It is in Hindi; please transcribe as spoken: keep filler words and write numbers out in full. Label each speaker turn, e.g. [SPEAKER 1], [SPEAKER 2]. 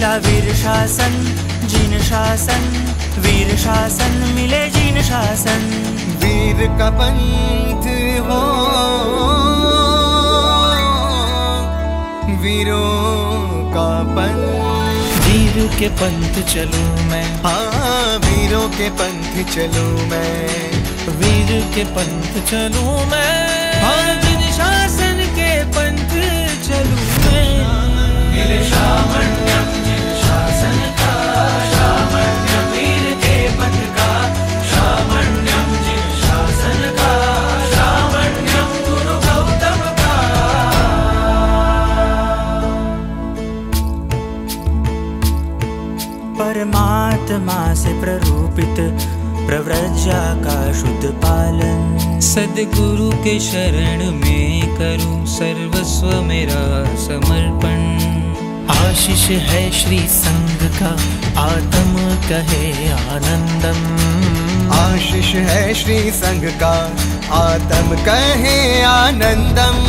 [SPEAKER 1] मिला वीर शासन, जीन शासन, वीर शासन मिले जीन शासन।
[SPEAKER 2] वीर का पंथ हो, वीरों का पंथ।
[SPEAKER 1] वीर के पंथ चलूं मैं,
[SPEAKER 2] हाँ वीरों के पंथ चलूं मैं,
[SPEAKER 1] वीर के पंथ चलूं मैं, हाँ जिन शासन के पंथ चलूं मैं। मिले शामण्यम जिन शासन का, शामण्यम वीर के पंथ का, शामण्यम जिन शासन का, शामण्यम गुरु गौतम का। परमात्मा से प्ररूपित प्रव्रज्या का शुद्ध पालन, सद्गुरु के शरण में करूं सर्वस्व मेरा समर्पण। आशीष है श्री संघ का आत्म कहे आनंदम,
[SPEAKER 2] आशीष है श्री संघ का आत्म कहे आनंदम।